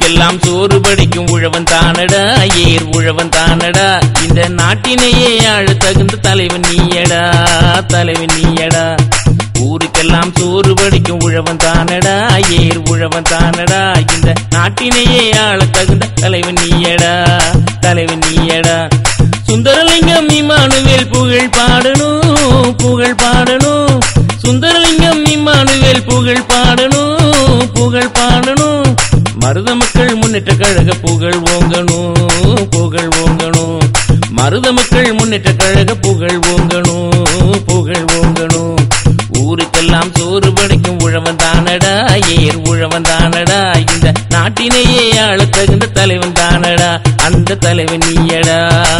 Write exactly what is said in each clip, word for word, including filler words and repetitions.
ஊருக்கெல்லாம் சோறு படிக்கும் உழவன் தானடா, ஏர் உழவன் தானடா. இந்த நாட்டினையே ஆழ தகுந்த தலைவன் நீயடா, தலைவன் நீயடா. ஊருக்கெல்லாம் சோறு படிக்கும் உழவன் தானடா, ஏர் உழவன் தானடா. இந்த நாட்டினையே ஆள தகுந்த தலைவன் நீயடா, தலைவன் நீயடா. சுந்தரலிங்கம் இம்மானுவேல் புகழ் பாடணும், புகழ் பாடணும். சுந்தரலிங்கம் இம்மானுவேல் புகழ் பாடணும், புகழ் பாடணும். மருத மக்கள் முன்னேற்ற கழக புகழ் ஓங்கணும், புகழ் ஓங்கணும். மருத மக்கள் முன்னேற்ற கழக புகழ் ஓங்கணும், புகழ் ஓங்கணும். ஊருக்கெல்லாம் சோறு படைக்கும் உழவன் தானடா, ஏர் உழவன் தானடா. இந்த நாட்டினையே ஆள தகுந்த தலைவன் தானடா, அந்த தலைவன் நீயடா.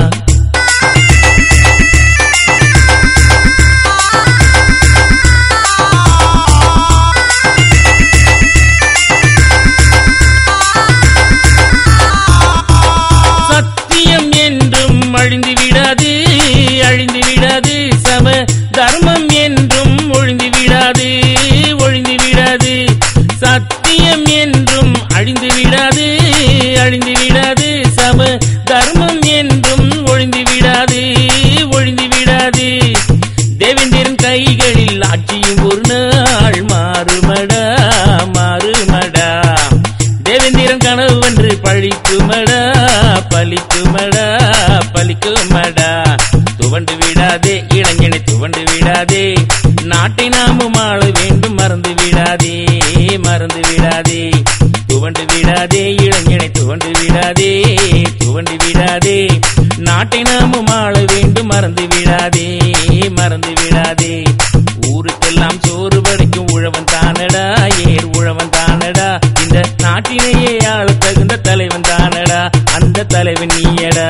சத்தியம் என்றும் அழிந்து விடாது, அழிந்து விடாது. சம தர்மம் என்றும் ஒழிந்து விடாது, ஒழிந்து விடாது. சத்தியம் என்றும் அழிந்து விடாது, அழிந்து விடாது. சம தர்மம் என்றும் ஒழிந்து விடாது, ஒழிந்து விடாது. தேவேந்திரன் கைகளில் ஆட்சியும் ஒரு நாள் மாறுமடா, மாறுமடா. தேவேந்திரன் கனவென்று பழிக்குமடா, பலிக்குமடா, பலிக்குமடா. துவண்டு விடாதே இளைஞனை, துவண்டு விடாதே. நாட்டை நாமும் ஆள வேண்டும், மறந்து விடாதே, மறந்து விடாதே. துவண்டு விடாதே இளைஞனை, துவண்டு விடாதே, துவண்டு விடாதே. நாட்டை நாமும் ஆள வேண்டும், மறந்து விடாதே, மறந்து விடாதே. ஊருக்கெல்லாம் சோறு படைக்கும் உழவன் தானடா, ஏர் உழவன் தானடா. இந்த நாட்டினையே ஆள தகுந்த தலைவன் தானடா, அந்த தலைவன் நீயடா.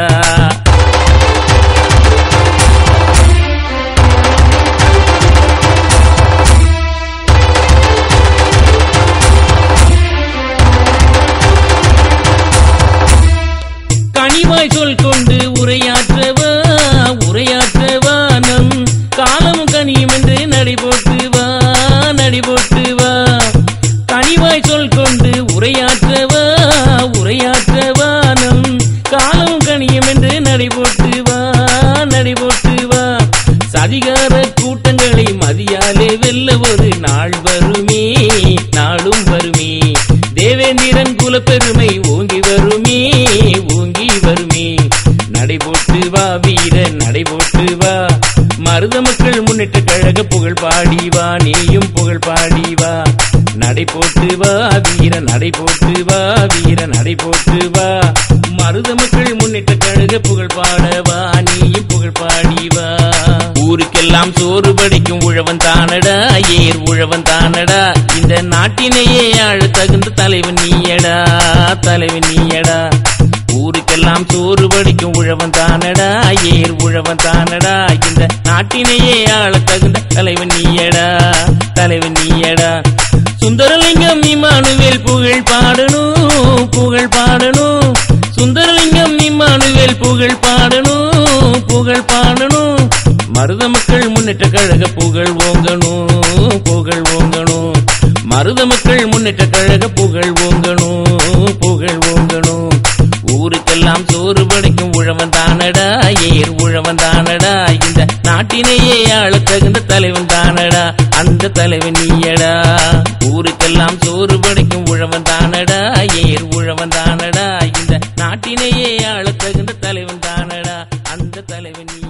கனிவாய் சொல் கொண்டு உரையாற்றவா, உரையாற்றவா. நம் காலமும் கனியும் என்று நடைபோட்டுவா, நடைபோட்டுவா. கனிவாய் சொல் கொண்டு உரையாற்றவா, உரையாற்றவா. நம் காலமும் கனியும் என்று நடைபோட்டுவா, நடைபோட்டுவா. சதிகார கூட்டங்களை மதியாலே வெல்ல ஒரு நாள் வருமே, நாளும் வருமே. தேவேந்திரன் குலப்பெருமை ஓங்கி வருமே, ஓங்கி வருமே. நடைபோட்டு வா வீரன், நடைபோட்டு வா. மருத மக்கள் முன்னேற்ற கழக புகழ் பாடி வா, நீயும் புகழ் பாடி வா. நடைபோட்டு வா வீரன், நடைபோட்டு வா வீரன், நடைபோட்டு வா. மருத மக்கள் முன்னேற்ற கழக புகழ் பாடவா, நீயும் புகழ் பாடி வா. ஊருக்கெல்லாம் சோறு படைக்கும் உழவன் தானடா, ஏர் உழவன் தானடா. இந்த நாட்டினையே ஆள தகுந்த தலைவன் நீயடா, தலைவன் நீயடா. ஊருக்கெல்லாம் சோறு படைக்கும் உழவன் தானடா, ஏர் உழவன் தானடா. இந்த நாட்டினையே ஆள தகுந்த தலைவன் நீயடா, தலைவன் நீயடா. சுந்தரலிங்கம் இம்மானுவேல் புகழ் பாடணும், புகழ் பாடணும். சுந்தரலிங்கம் இம்மானுவேல் புகழ் பாடணும், புகழ் பாடணும். மருத மக்கள் முன்னேற்ற கழக புகழ் ஓங்கணும், புகழ் ஓங்கணும். மருத மக்கள் முன்னேற்ற கழக புகழ் ஓங்கணும், புகழ் ஓங்கணும். ஊருக்கெல்லாம் சோறு படைக்கும் உழவன் தானடா, ஏர் உழவன் தானடா. இந்த நாட்டினையே ஆள தகுந்த தலைவன் தானடா, அந்த தலைவன் நீயடா. ஊருக்கெல்லாம் சோறு படைக்கும் உழவன் தானடா, ஏர் உழவன் தானடா. இந்த நாட்டினையே ஆள தகுந்த தலைவன் தானடா, அந்த தலைவன் நீ